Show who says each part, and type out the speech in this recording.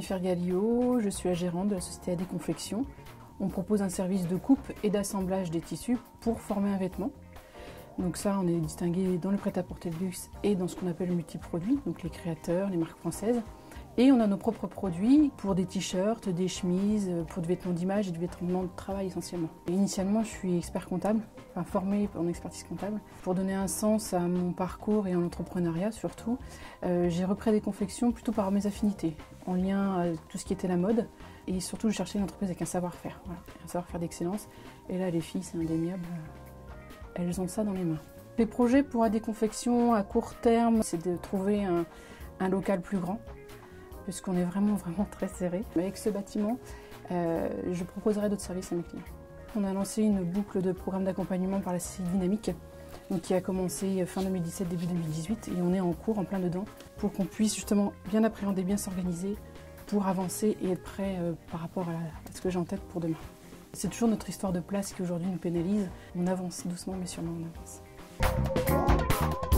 Speaker 1: Jennifer Gallio, je suis la gérante de la société AD Confection. On propose un service de coupe et d'assemblage des tissus pour former un vêtement. Donc ça, on est distingué dans le prêt-à-porter de luxe et dans ce qu'on appelle le multiproduit, donc les créateurs, les marques françaises. Et on a nos propres produits pour des t-shirts, des chemises, pour des vêtements d'image et des vêtements de travail essentiellement. Et initialement, je suis expert comptable, enfin formée en expertise comptable. Pour donner un sens à mon parcours et en entrepreneuriat surtout, j'ai repris des confections plutôt par mes affinités, en lien avec tout ce qui était la mode. Et surtout, je cherchais une entreprise avec un savoir-faire, voilà, un savoir-faire d'excellence. Et là, les filles, c'est indéniable, elles ont ça dans les mains. Les projets pour AD Confection à court terme, c'est de trouver un local plus grand, puisqu'on est vraiment très serré. Avec ce bâtiment, je proposerai d'autres services à mes clients. On a lancé une boucle de programme d'accompagnement par la CCI Dynamique, donc qui a commencé fin 2017, début 2018, et on est en cours, en plein dedans, pour qu'on puisse justement bien appréhender, bien s'organiser, pour avancer et être prêt par rapport à ce que j'ai en tête pour demain. C'est toujours notre histoire de place qui aujourd'hui nous pénalise. On avance doucement mais sûrement, on avance.